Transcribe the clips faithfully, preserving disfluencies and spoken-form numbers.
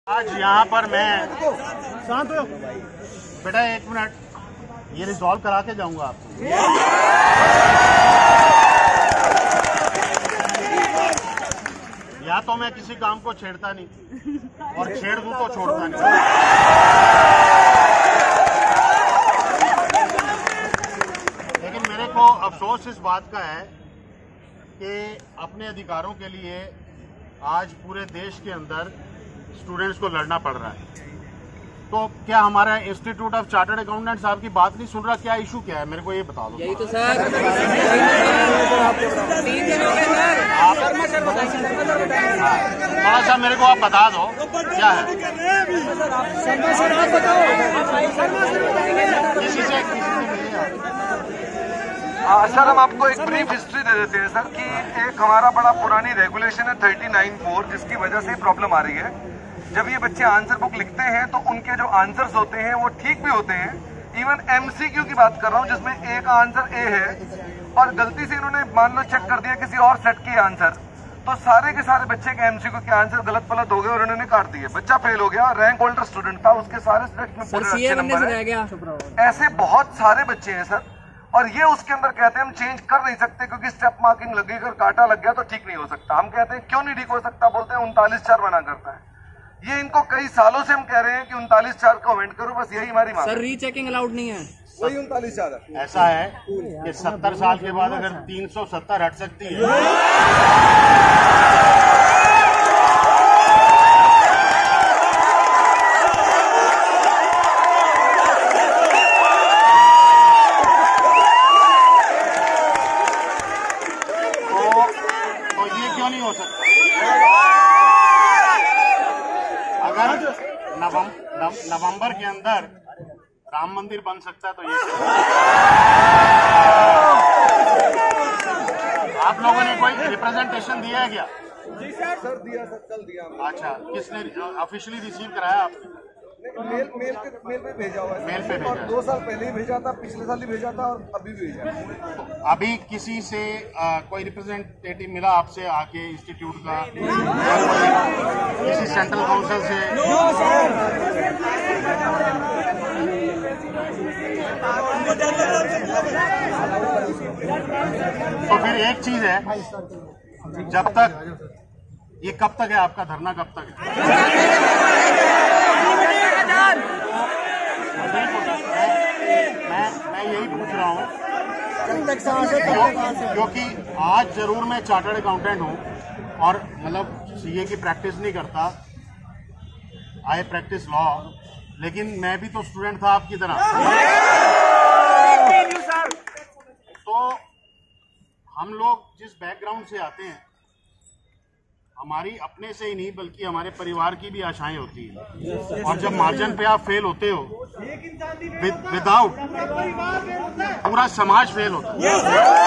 आज यहाँ पर मैं शांत हो बेटा, एक मिनट, ये रिजॉल्व करा के जाऊंगा आपको। या तो मैं किसी काम को छेड़ता नहीं और छेड़ दूं तो छोड़ता नहीं। लेकिन मेरे को अफसोस इस बात का है कि अपने अधिकारों के लिए आज पूरे देश के अंदर स्टूडेंट्स को लड़ना पड़ रहा है। तो क्या हमारा इंस्टीट्यूट ऑफ चार्टर्ड अकाउंटेंट साहब की बात नहीं सुन रहा? क्या इशू क्या है, मेरे को ये बता दो। यही तो सर, थोड़ा सा मेरे को आप बता दो क्या है। किसी से सर हम आपको एक ब्रीफ हिस्ट्री दे देते हैं सर कि एक हमारा बड़ा पुरानी रेगुलेशन है थर्टी नाइन फोर, जिसकी वजह से प्रॉब्लम आ रही है। जब ये बच्चे आंसर बुक लिखते हैं तो उनके जो आंसर्स होते हैं वो ठीक भी होते हैं। इवन एमसीक्यू की बात कर रहा हूँ जिसमें एक आंसर ए है और गलती से इन्होंने मान लो चेक कर दिया किसी और सेट के आंसर, तो सारे के सारे बच्चे के एमसीक्यू के आंसर गलत पलट हो गए और उन्होंने काट दिए। बच्चा फेल हो गया, रैंक होल्डर स्टूडेंट था, उसके सारे सब्जेक्ट में पूरे अच्छे नंबर है। ऐसे बहुत सारे बच्चे हैं सर, और ये उसके अंदर कहते हैं हम चेंज कर नहीं सकते क्योंकि स्टेप मार्किंग लगी, अगर काटा लग गया तो ठीक नहीं हो सकता। हम कहते हैं क्यों नहीं ठीक हो सकता, बोलते हैं उनतालीस चार मना करता है। ये इनको कई सालों से हम कह रहे हैं कि उनतालीस चार को अमेंड करो, बस यही हमारी मांग है। सर रीचेकिंग अलाउड नहीं है, वही उनतालीस चार है। ऐसा है कि सत्तर साल के बाद अगर तीन सौ सत्तर हट सकती है तो ये क्यों नहीं हो सकता? अगर नवंबर के अंदर राम मंदिर बन सकता है तो ये आप लोगों ने कोई रिप्रेजेंटेशन दिया है क्या? जी सर सर दिया सर, कल दिया। अच्छा, किसने ऑफिशियली रिसीव कराया आपने? मेल मेल पे मेल पे भेजा हुआ है। मेल पे भेजा, दो साल पहले ही भेजा था, पिछले साल ही भेजा था और अभी भी भेजा। अभी किसी से आ, कोई रिप्रेजेंटेटिव मिला आपसे आके इंस्टीट्यूट का, किसी सेंट्रल काउंसिल से? तो फिर एक चीज है, जब तक ये कब तक है आपका धरना, कब तक है? मैं मैं यही पूछ रहा हूँ क्योंकि आज जरूर मैं चार्टर्ड अकाउंटेंट हूँ और मतलब सीए की प्रैक्टिस नहीं करता, आई प्रैक्टिस लॉ, लेकिन मैं भी तो स्टूडेंट था आपकी तरह। तो हम लोग जिस बैकग्राउंड से आते हैं, हमारी अपने से ही नहीं बल्कि हमारे परिवार की भी आशाएं होती है, और जब मार्जिन पे आप फेल होते हो, विदाउट पूरा समाज फेल होता है।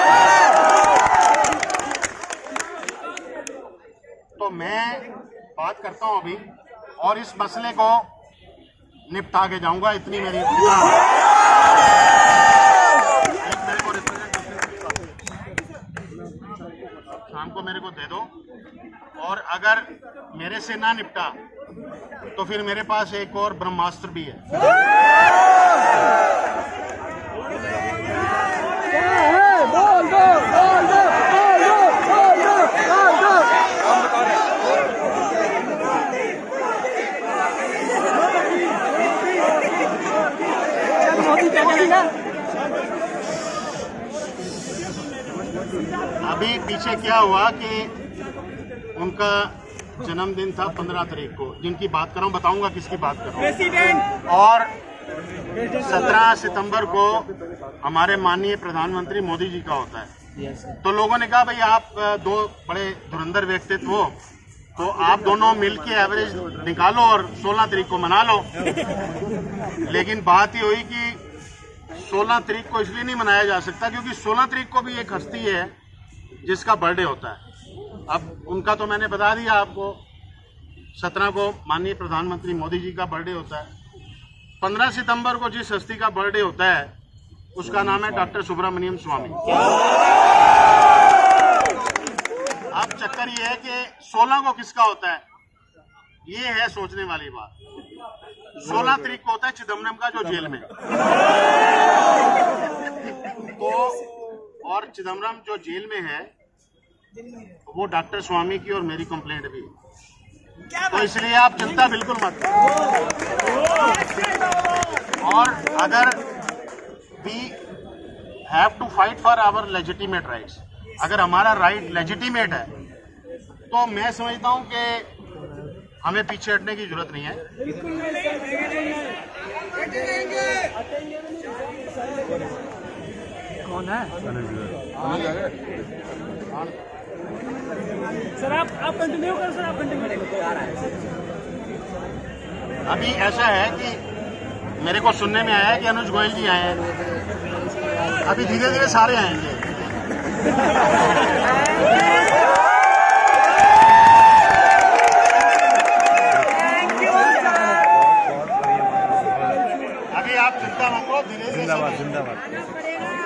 तो मैं बात करता हूं अभी और इस मसले को निपटा के जाऊंगा, इतनी मेरी शाम को मेरे को दे दो, और अगर मेरे से ना निपटा तो फिर मेरे पास एक और ब्रह्मास्त्र भी है। बोल दो, बोल दो, बोल दो, बोल दो, बोल दो। अभी पीछे क्या हुआ कि उनका जन्मदिन था पंद्रह तारीख को, जिनकी बात कर रहा हूँ, बताऊंगा किसकी बात कर रहा हूँ। और सत्रह सितंबर को हमारे माननीय प्रधानमंत्री मोदी जी का होता है। तो लोगों ने कहा भाई आप दो बड़े धुरंधर व्यक्तित्व हो, तो आप दोनों मिलके एवरेज निकालो और सोलह तारीख को मना लो। लेकिन बात ही हुई कि सोलह तारीख को इसलिए नहीं मनाया जा सकता क्योंकि सोलह तारीख को भी एक हस्ती है जिसका बर्थडे होता है। अब उनका तो मैंने बता दिया आपको, सत्रह को माननीय प्रधानमंत्री मोदी जी का बर्थडे होता है। पंद्रह सितंबर को जिस हस्ती का बर्थडे होता है उसका नाम है डॉक्टर सुब्रमण्यम स्वामी। अब चक्कर ये है कि सोलह को किसका होता है, ये है सोचने वाली बात। सोलह तारीख को होता है चिदम्बरम का जो जेल में, तो और चिदम्बरम जो जेल में है वो डॉक्टर स्वामी की और मेरी कंप्लेंट भी, तो इसलिए आप चिंता बिल्कुल मत करो। और अगर we have to fight for our legitimate rights, अगर हमारा राइट लेजिटिमेट है तो मैं समझता हूं कि हमें पीछे हटने की जरूरत नहीं है। कौन है सर? आप आप कंटिन्यू करो सर, आप कंटिन्यू करो। आ रहा है अभी ऐसा है कि मेरे को सुनने में आया है कि अनुज गोयल जी आए हैं, अभी धीरे धीरे सारे आएंगे। अभी आप चिंता मत करो, धीरे धीरे। जिंदाबाद जिंदाबाद।